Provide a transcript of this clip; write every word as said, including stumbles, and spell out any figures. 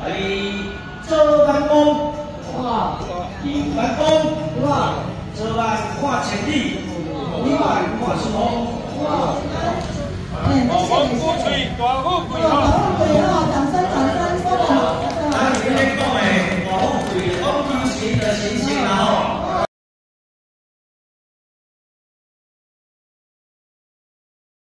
你做办公， 哇， 你办公， 哇， 做办跨前地，你办跨什么？ 哇，哎，谢谢谢谢。大富贵哦，大富贵哦，掌声掌声，说得好，说得好。 那你今天讲的大富贵，我平时就是。